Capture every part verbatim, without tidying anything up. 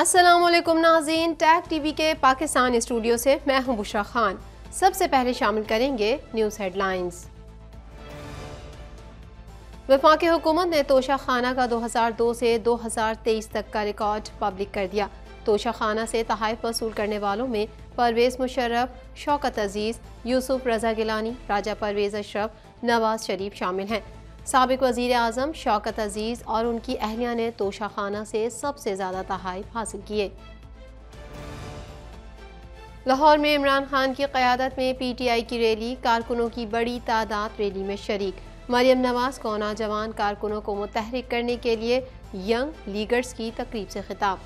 अस्सलामुअलैकुम नाज़रीन, tag TV के पाकिस्तान स्टूडियो से मैं हूं बुशरा खान। सबसे पहले शामिल करेंगे न्यूज़ हेडलाइंस। वफाकी हुकूमत ने तोशा खाना का दो हज़ार दो से दो हज़ार तेईस तक का रिकॉर्ड पब्लिक कर दिया। तोशा खाना से तहाइफ वसूल करने वालों में परवेज़ मुशर्रफ, शौकत अजीज़, यूसुफ रजा गिलानी, राजा परवेज़ अशरफ, नवाज शरीफ शामिल हैं। साबिक वज़ीर आज़म शौकत अजीज़ और उनकी अहलिया ने तोशा खाना से सबसे ज़्यादा तहाइफ हासिल किए। लाहौर में इमरान खान की क़यादत में पी टी आई की रैली, कारकुनों की बड़ी तादाद रैली में शरीक। मरियम नवाज को नौजवान कारकुनों को मुतहरिक करने के लिए यंग लीगर्स की तकरीब से खिताब।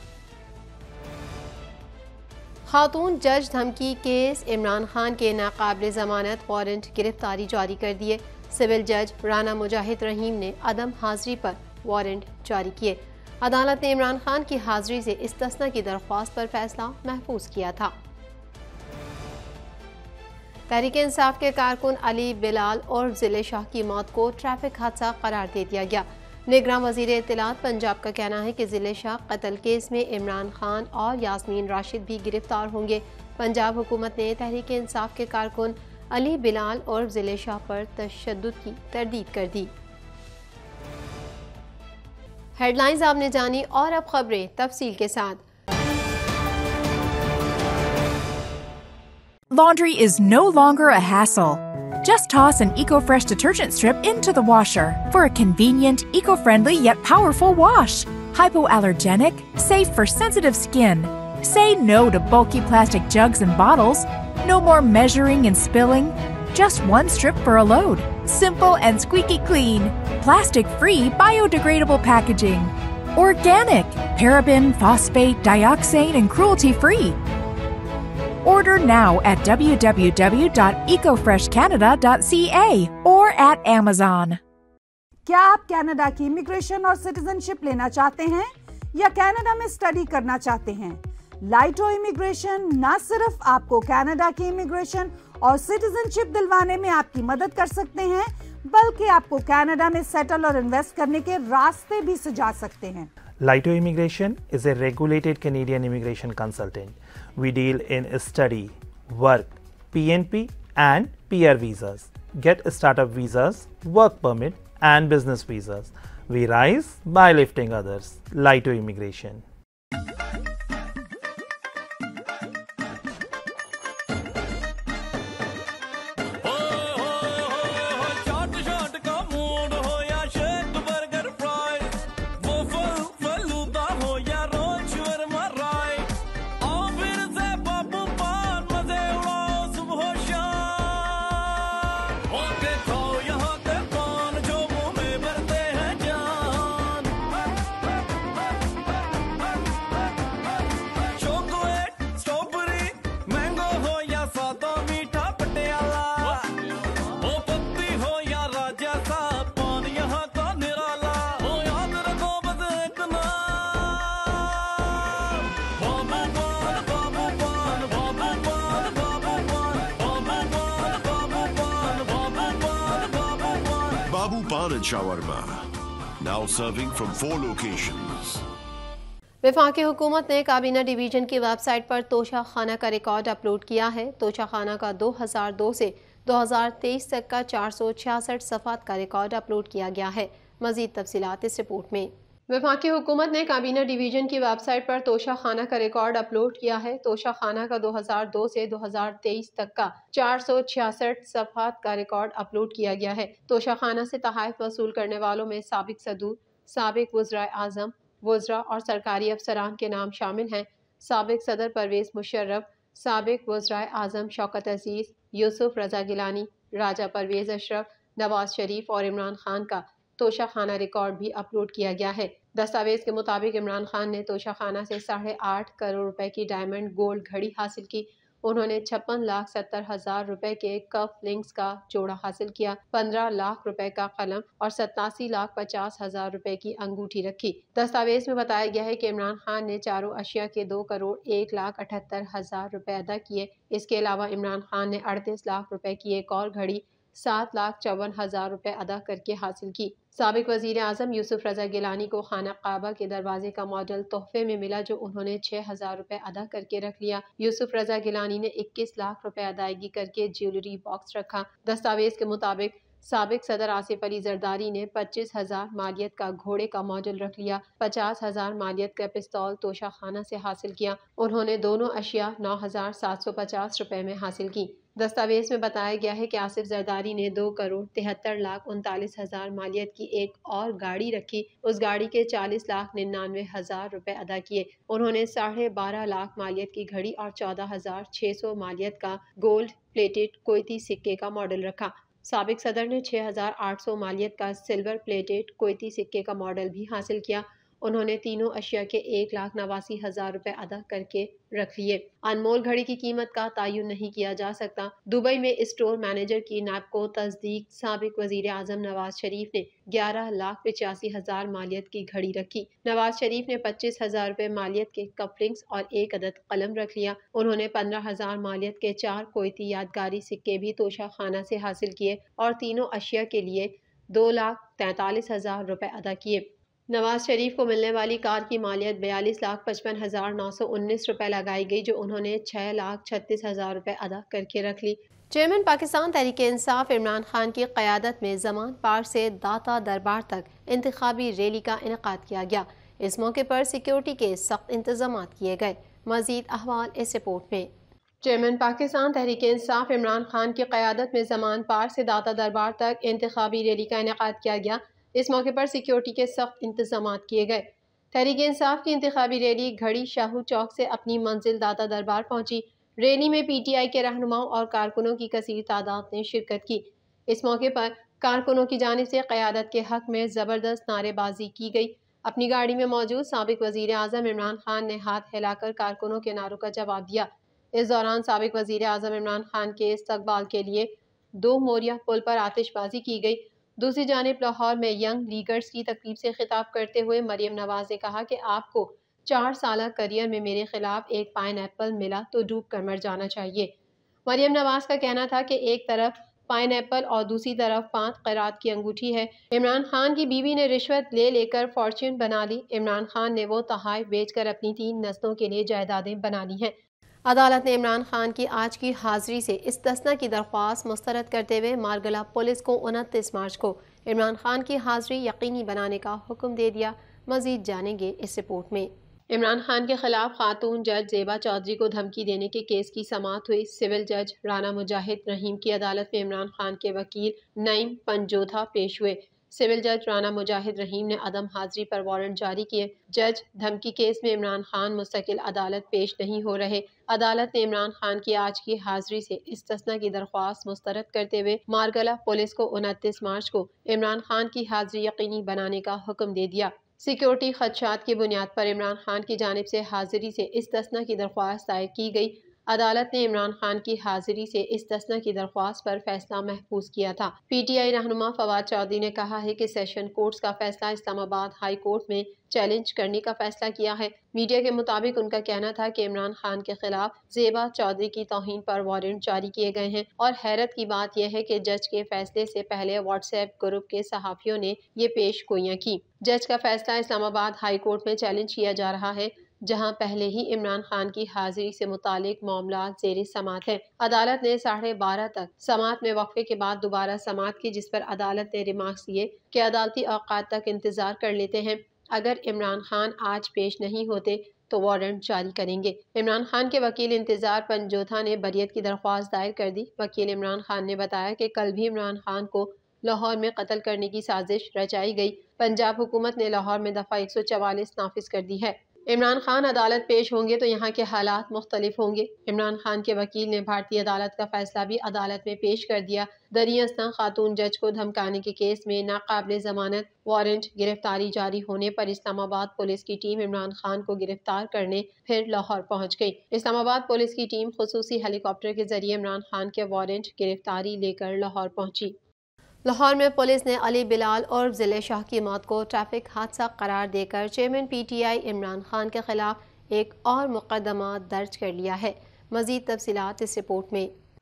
खातून जज धमकी केस, इमरान खान के नाकाबिल ज़मानत वारंट गिरफ्तारी जारी कर दिए। सिविल जज राना मुजाहिद रहीम ने अदम हाजिरी पर वारंट जारी किए। अदालत ने इमरान खान की हाजिरी से इस्तिस्ना की दरख्वास्त पर फैसला महफूज किया था। तहरीक इंसाफ के कारकुन अली बिलाल और जिले शाह की मौत को ट्रैफिक हादसा करार दे दिया गया। निगरान वजीर इत्तलात पंजाब का कहना है कि जिले शाह कत्ल केस में इमरान खान और यास्मीन राशिद भी गिरफ्तार होंगे। पंजाब हुकूमत ने तहरीक इंसाफ के कारकुन अली बिलाल और जिले शाह पर तशद्दुद की तरदीद कर दी। हेडलाइंस आपने जानी और अब खबरें तफसील के साथ। Laundry is no longer a hassle. Just toss an EcoFresh detergent strip into the washer for a convenient, eco-friendly yet powerful wash. Hypoallergenic, safe for sensitive skin. Say no to bulky plastic jugs and bottles. No more measuring and spilling. Just one strip for a load. Simple and squeaky clean. Plastic-free, biodegradable packaging. Organic, paraben, phosphate, dioxane, and cruelty-free. Order now at w w w dot eco fresh canada dot c a or at Amazon. क्या आप Canada की immigration और citizenship लेना चाहते हैं या Canada में study करना चाहते हैं? लाइटो इमिग्रेशन न सिर्फ आपको कनाडा की इमिग्रेशन और सिटीजनशिप दिलवाने में आपकी मदद कर सकते हैं, बल्कि आपको कनाडा में सेटल और इन्वेस्ट करने के रास्ते भी सुझा सकते हैं। Laito Immigration is a regulated Canadian immigration consultant. We deal in study, work, P N P and P R visas. Get startup visas, work permit and business visas. We rise by lifting others. Laito Immigration. Babu Pan and Shawarma, now serving from four locations. वफाकी हुकूमत ने काबीना division की website पर तोशा खाना का record upload किया है। तोशा खाना का दो हज़ार दो से दो हज़ार तेईस तक का चार सौ छियासठ सफ़ात का रिकॉर्ड अपलोड किया गया है। मज़ीद तफसीलात इस रिपोर्ट में। वफाकी हुकूमत ने काबीना डिवीजन की वेबसाइट पर तोशा खाना का रिकॉर्ड अपलोड किया है। तोशा खाना का दो हज़ार दो से दो हज़ार तेईस तक का चार सौ छियासठ सफ़ात का रिकॉर्ड अपलोड किया गया है। तोशा खाना से तहाइफ वसूल करने वालों में साबिक सदूर, साबिक वज़राए आज़म, वज़रा और सरकारी अफसरान के नाम शामिल हैं। साबिक सदर परवेज़ मुशर्रफ, साबिक वज़राए आज़म शौकत अजीज़, यूसुफ रजा गिलानी, राजा परवेज़ अशरफ, नवाज शरीफ और इमरान खान का तोशा खाना रिकॉर्ड भी अपलोड किया गया है। दस्तावेज के मुताबिक इमरान खान ने तोशा खाना से साढ़े आठ करोड़ रुपए की डायमंड गोल्ड घड़ी हासिल की। उन्होंने छप्पन लाख सत्तर हजार रुपए के कफ लिंक्स का जोड़ा हासिल किया, पंद्रह लाख रुपए का कलम और सतासी लाख पचास हजार रुपए की अंगूठी रखी। दस्तावेज में बताया गया है कि इमरान खान ने चारों अशिया के दो करोड़ एक लाख अठहत्तर हजार रुपए अदा किए। इसके अलावा इमरान खान ने अड़तीस लाख रुपए की एक और घड़ी, सात लाख चौवन हजार रुपए अदा करके हासिल की। साबिक वजीर आजम यूसुफ रजा गिलानी को खाना काबा के दरवाजे का मॉडल तोहफे में मिला, जो उन्होंने छह हजार रुपए अदा करके रख लिया। यूसुफ रजा गिलानी ने इक्कीस लाख रुपए अदायगी करके ज्वेलरी बॉक्स रखा। दस्तावेज के मुताबिक साबिक सदर आसिफ अली जरदारी ने पच्चीस हजार मालियत का घोड़े का मॉडल रख लिया। पचास हजार मालियत का पिस्तौल तोशा खाना से हासिल किया। उन्होंने दोनों अशिया नौ हजार सात सौ पचास रुपए में हासिल की। दस्तावेज में बताया गया है कि आसिफ जरदारी ने दो करोड़ तिहत्तर लाख उनतालीस हजार मालियत की एक और गाड़ी रखी। उस गाड़ी के चालीस लाख निन्यानवे हजार रुपए अदा किए। उन्होंने साढ़े बारह लाख मालियत की घड़ी और चौदह हजार छह सौ मालियत का गोल्ड प्लेटेड कोयती सिक्के का मॉडल रखा। साबिक सदर ने छह हजार आठ सौ मालियत का सिल्वर प्लेटेड कोयती सिक्के का मॉडल भी हासिल किया। उन्होंने तीनों अशिया के एक लाख नवासी हजार रुपए अदा करके रख लिए। अनमोल घड़ी की कीमत का तायुन नहीं किया जा सकता। दुबई में स्टोर मैनेजर की नाप को तस्दीक साबिक वजीर आजम नवाज शरीफ ने ग्यारह लाख पचासी हजार मालियत की घड़ी रखी। नवाज शरीफ ने पच्चीस हजार रुपए मालियत के कपलिंग्स और एक अदद कलम रख लिया। उन्होंने पंद्रह हजार मालियत के चार कोयती यादगारी सिक्के भी तोशा खाना से हासिल किए और तीनों अशिया के लिए दो लाख तैतालीस हजार रुपए अदा किए। नवाज शरीफ को मिलने वाली कार की मालियत बयालीस लाख पचपन हजार नौ सौ उन्नीस रुपए लगाई गई, जो उन्होंने छह लाख छत्तीस हजार रुपए अदा करके रख ली। चेयरमैन पाकिस्तान तहरीक इंसाफ इमरान खान की क़यादत में ज़मान पार से दाता दरबार तक इंतखाबी रैली का इनेकाद किया गया। इस मौके पर सिक्योरिटी के सख्त इंतजाम किए गए। मजीद अहवाल इस रिपोर्ट में। चेयरमैन पाकिस्तान तहरीक इंसाफ इमरान खान की क़यादत में ज़मान पार से दाता दरबार तक इंतखाबी रैली का इनेकाद किया गया। इस मौके पर सिक्योरिटी के सख्त इंतजाम किए गए। तहरीक इंसाफ की इंतखाबी रैली घड़ी शाहू चौक से अपनी मंजिल दाता दरबार पहुंची। रैली में पी टी आई के रहनुमाओं और कारकुनों की कसीर तादाद ने शिरकत की। इस मौके पर कारकुनों की जानिब से क़यादत के हक में ज़बरदस्त नारेबाजी की गई। अपनी गाड़ी में मौजूद साबिक वज़ीर आज़म इमरान खान ने हाथ हिलाकर कारकुनों के नारों का जवाब दिया। इस दौरान साबिक वज़ीर आज़म इमरान खान के इस्तकबाल के लिए दो मोरिया पुल पर आतिशबाजी की गई। दूसरी जानिब लाहौर में यंग लीगर्स की तकरीब से खिताब करते हुए मरियम नवाज ने कहा कि आपको चार साल करियर में मेरे खिलाफ एक पाइन एप्पल मिला तो डूब कर मर जाना चाहिए। मरियम नवाज का कहना था कि एक तरफ पाइन एप्पल और दूसरी तरफ पांच क़रात की अंगूठी है। इमरान खान की बीवी ने रिश्वत ले लेकर फॉर्च्यून बना ली। इमरान खान ने वो तहाइफ बेचकर अपनी तीन नस्लों के लिए जायदादें बना ली हैं। अदालत ने इमरान खान की आज की हाजिरी से इस्तिस्ना की दरख्वास्त मुस्तरद करते हुए मारगला पुलिस को उनतीस मार्च को इमरान खान की हाजिरी यकीनी बनाने का हुक्म दे दिया। मजीद जानेंगे इस रिपोर्ट में। इमरान खान के खिलाफ खातून जज जेबा चौधरी को धमकी देने के केस की समाअत हुई। सिविल जज राना मुजाहिद रहीम की अदालत में इमरान खान के वकील नईम पंजोधा पेश हुए। सिविल जज राना मुजाहिद रहीम ने अदम हाजिरी पर वारंट जारी किए। जज धमकी केस में इमरान खान मुस्तकिल अदालत पेश नहीं हो रहे। अदालत ने इमरान खान की आज की हाजिरी से इस्तिस्ना की दरख्वास्त मुस्तरद करते हुए मारगला पुलिस को उनतीस मार्च को इमरान खान की हाजिरी यकीनी बनाने का हुक्म दे दिया। सिक्योरिटी खदशात की बुनियाद पर इमरान खान की जानिब से हाजिरी से इस्तिस्ना की दरख्वास्त दायर की गई। अदालत ने इमरान खान की हाजिरी से इस्तिस्ना की दरख्वास्त पर फैसला महफूज किया था। पी टी आई रहनुमा फवाद चौधरी ने कहा है कि सेशन कोर्ट्स का फैसला इस्लामाबाद हाई कोर्ट में चैलेंज करने का फैसला किया है। मीडिया के मुताबिक उनका कहना था कि इमरान खान के खिलाफ जेबा चौधरी की तौहीन पर वारंट जारी किए गए हैं और हैरत की बात यह है कि जज के फैसले से पहले व्हाट्सएप ग्रुप के सहाफियों ने ये पेश गोइयां की। जज का फैसला इस्लामाबाद हाई कोर्ट में चैलेंज किया जा रहा है, जहां पहले ही इमरान खान की हाजिरी से मुतालिक मामला ज़ेरे समाअत है। अदालत ने साढ़े बारह तक समाअत में वक्फे के बाद दोबारा समाअत की, जिस पर अदालत ने रिमार्क्स दिए कि अदालती औकात तक इंतजार कर लेते हैं। अगर इमरान खान आज पेश नहीं होते तो वारंट जारी करेंगे। इमरान खान के वकील इंतजार पंजोथा ने बरियत की दरख्वास्त दायर कर दी। वकील इमरान खान ने बताया कि कल भी इमरान खान को लाहौर में कत्ल करने की साजिश रचाई गई। पंजाब हुकूमत ने लाहौर में दफा एक सौ चवालीस नाफिज कर दी है। इमरान खान अदालत पेश होंगे तो यहाँ के हालात मुख्तलिफ होंगे। इमरान खान के वकील ने भारतीय अदालत का फैसला भी अदालत में पेश कर दिया। दरियास्तां खातून जज को धमकाने के केस में नाकाबिले जमानत वारंट गिरफ्तारी जारी होने पर इस्लामाबाद पुलिस की टीम इमरान खान को गिरफ्तार करने फिर लाहौर पहुँच गई। इस्लामाबाद पुलिस की टीम खुसूसी हेलीकॉप्टर के जरिए इमरान खान के वारंट गिरफ्तारी लेकर लाहौर पहुँची। लाहौर में पुलिस ने अली बिलाल और जिले शाह की मौत को ट्रैफिक हादसा करार देकर chairman P T I Imran Khan के खिलाफ एक और मुकदमा दर्ज कर लिया है। मजीद तफसीलात इस रिपोर्ट में।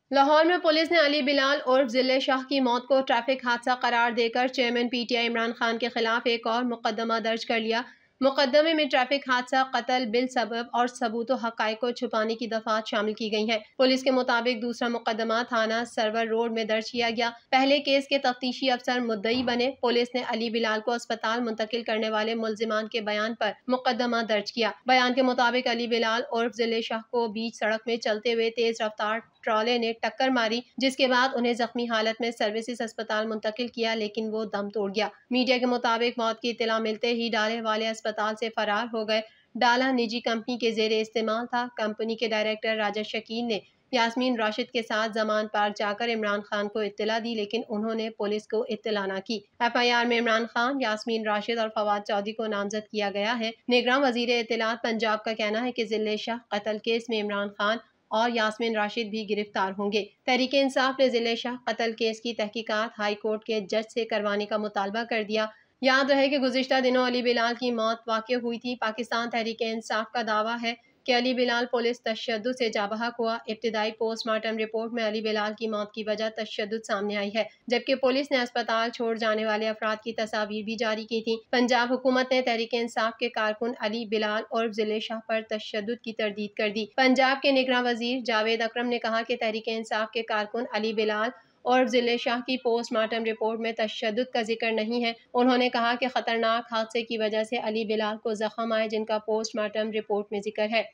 लाहौर में पुलिस ने अली बिलाल उर्फ जिले शाह की मौत को ट्रैफिक हादसा करार देकर चेयरमैन पीटीआई इमरान खान के खिलाफ एक और मुकदमा दर्ज कर लिया। मुकदमे में ट्रैफिक हादसा, कत्ल बिल सबब और सबूत व हक़ाइक़ को छुपाने की दफात शामिल की गई हैं। पुलिस के मुताबिक दूसरा मुकदमा थाना सरवर रोड में दर्ज किया गया। पहले केस के तफ्तीशी अफसर मुद्दई बने। पुलिस ने अली बिलाल को अस्पताल मुंतकिल करने वाले मुलजिमान के बयान पर मुकदमा दर्ज किया। बयान के मुताबिक अली बिलाल उर्फ जिले शाह को बीच सड़क में चलते हुए तेज रफ्तार ट्रॉले ने टक्कर मारी, जिसके बाद उन्हें जख्मी हालत में सर्विसेज अस्पताल मुंतकिल किया, लेकिन वो दम तोड़ गया। मीडिया के मुताबिक मौत की इत्तला मिलते ही डाले वाले अस्पताल से फरार हो गए। डाला निजी कंपनी के जेरे इस्तेमाल था। कंपनी के डायरेक्टर राजा शकील ने यास्मीन राशिद के साथ जमान पार्क जाकर इमरान खान को इत्तला दी, लेकिन उन्होंने पुलिस को इत्तला न की। एफ आई आर में इमरान खान, यास्मीन राशिद और फवाद चौधरी को नामजद किया गया है। निगरान वजीर इत्तलात पंजाब का कहना है कि जिले शाह कत्ल केस में इमरान खान और यास्मीन राशिद भी गिरफ्तार होंगे। तहरीके इंसाफ ने जिले शाह कत्ल केस की तहकीकात हाई कोर्ट के जज से करवाने का मुतालबा कर दिया। याद रहे कि गुज़िश्ता दिनों अली बिलाल की मौत वाक़ हुई थी। पाकिस्तान तहरीके इंसाफ का दावा है कि अली बिलाल पुलिस तशद्दुद से जाबहक हुआ। इब्तिदाई पोस्टमार्टम रिपोर्ट में अली बिलाल की मौत की वजह तशद्दुद सामने आई है, जबकि पुलिस ने अस्पताल छोड़ जाने वाले अफराद की तस्वीर भी जारी की थी। पंजाब हुकूमत ने तहरीके इंसाफ के कारकुन अली बिलाल और जिले शाह पर तशद्दुद की तरदीद कर दी। पंजाब के निगरान वजीर जावेद अकरम ने कहा कि तहरीके इंसाफ के कारकुन अली बिलाल और जिले शाह की पोस्टमार्टम रिपोर्ट में तशद्दुद का जिक्र नहीं है। उन्होंने कहा कि खतरनाक हादसे की वजह से अली बिलाल को जख्म आए, जिनका पोस्टमार्टम रिपोर्ट में जिक्र है।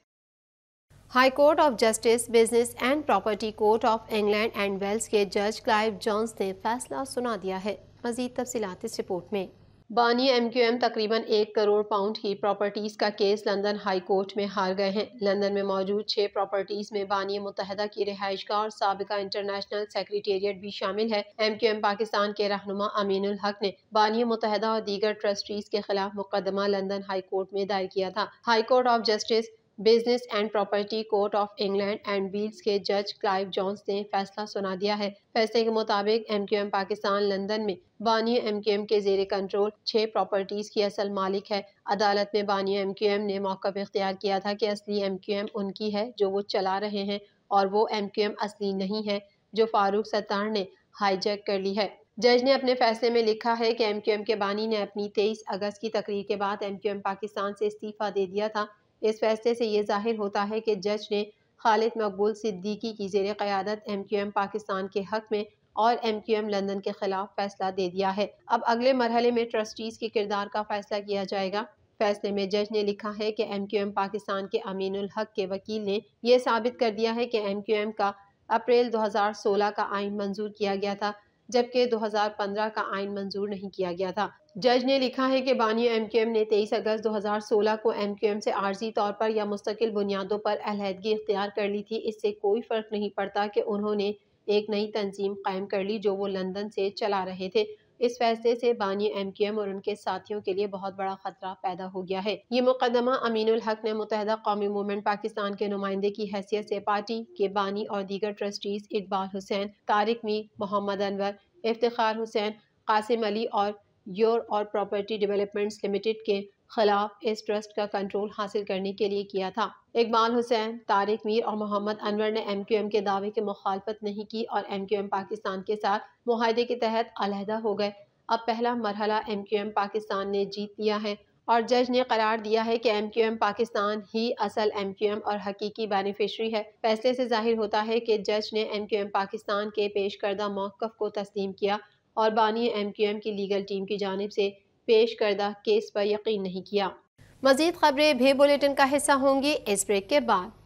High court of justice, business and property court of England and Wales के जज क्लाइव जोन्स ने फैसला सुना दिया है। मजीद तफसीलात इस रिपोर्ट में। बानी एम क्यू एम तकरीबन एक करोड़ पाउंड की प्रॉपर्टीज़ का केस लंदन हाई कोर्ट में हार गए हैं। लंदन में मौजूद छह प्रॉपर्टीज़ में बानी मुत्तहदा की रिहाइशगाह और साबिका इंटरनेशनल सेक्रेटेरिएट भी शामिल है। एम क्यू एम पाकिस्तान के रहनुमा अमीनुल हक ने बानी मुत्तहदा और दीगर ट्रस्टीज़ के खिलाफ मुकदमा लंदन हाई कोर्ट में दायर किया था। High court of justice, business and property court of England and Wales के जज क्लाइव जोन्स ने फैसला सुना दिया है। फैसले के मुताबिक M Q M Pakistan London में बानी एम क्यू एम के जेरे कंट्रोल छह प्रॉपर्टीज की असल मालिक है। अदालत में बानी एम क्यू एम ने मौक़िफ़ इख्तियार किया था कि असली एम क्यू एम उनकी है जो वो चला रहे हैं, और वो एम क्यू एम असली नहीं है जो फारूक सत्तार ने हाईजैक कर ली है। जज ने अपने फैसले में लिखा है कि एम क्यू एम के बानी ने अपनी तेईस अगस्त की तकरीर के बाद एम क्यू एम पाकिस्तान से इस्तीफ़ा दे दिया था। इस फैसले से ये जाहिर होता है कि जज ने खालिद मकबूल सिद्दीकी की ज़ेरे क़यादत एम क्यू एम पाकिस्तान के हक़ में और एम क्यू एम लंदन के खिलाफ फैसला दे दिया है। अब अगले मरहले में ट्रस्टीज़ के किरदार का फैसला किया जाएगा। फैसले में जज ने लिखा है कि एम क्यू एम पाकिस्तान के अमीनुल हक के वकील ने यह साबित कर दिया है कि एम क्यू एम का अप्रैल दो हज़ार सोलह का आइन मंजूर किया गया था, जबकि दो हज़ार पंद्रह का आइन मंजूर नहीं किया गया था। जज ने लिखा है कि बानी एम क्यू एम ने तेईस अगस्त दो हज़ार सोलह को एम क्यू एम से आर्जी तौर पर या मुस्तकिल बुनियादों पर अलहदगी इख्तियार कर ली थी। इससे कोई फ़र्क नहीं पड़ता कि उन्होंने एक नई तंजीम कायम कर ली जो वो लंदन से चला रहे थे। इस फैसले से बानी एम क्यू एम और उनके साथियों के लिए बहुत बड़ा खतरा पैदा हो गया है। ये मुकदमा अमीनुल हक ने मुत्तहदा कौमी मूवमेंट पाकिस्तान के नुमाइंदे की हैसियत से पार्टी के बानी और दीगर ट्रस्टीज इकबाल हुसैन, तारिक मीर, मोहम्मद अनवर, इफ्तिखार हुसैन, कासिम अली और योर और प्रॉपर्टी डेवलपमेंट्स लिमिटेड के खिलाफ इस ट्रस्ट का कंट्रोल हासिल करने के लिए किया था। इकबाल हुसैन, तारिक मीर और मोहम्मद अनवर ने एम क्यू एम के दावे की मुखालफत नहीं की और एम क्यू एम पाकिस्तान के साथ मुआहदे के तहत अलहदा हो गए। अब पहला मरहला एम क्यू एम पाकिस्तान ने जीत लिया है और जज ने करार दिया है कि एम क्यू एम पाकिस्तान ही असल एम क्यू एम और हकीकी बेनिफिशरी है। फैसले से जाहिर होता है कि जज ने एम क्यू एम पाकिस्तान के पेश करदा मौक़िफ़ को तस्लीम किया और बानी एम क्यू एम की लीगल टीम की जानिब से पेश करदा केस पर यकीन नहीं किया। मज़ीद खबरें भी बुलेटिन का हिस्सा होंगी इस ब्रेक के बाद।